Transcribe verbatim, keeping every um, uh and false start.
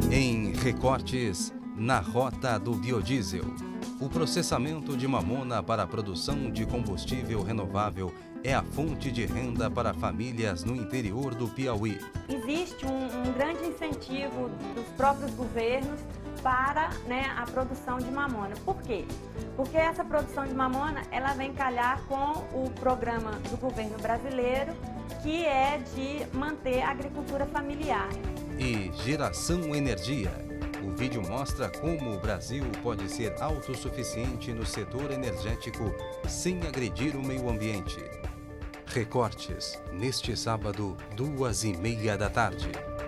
Em Recortes, na rota do biodiesel. O processamento de mamona para a produção de combustível renovável é a fonte de renda para famílias no interior do Piauí. Existe um, um grande incentivo dos próprios governos para, né, a produção de mamona. Por quê? Porque essa produção de mamona ela vem calhar com o programa do governo brasileiro, que é de manter a agricultura familiar. E Geração Energia. O vídeo mostra como o Brasil pode ser autossuficiente no setor energético sem agredir o meio ambiente. Recortes, neste sábado, duas e meia da tarde.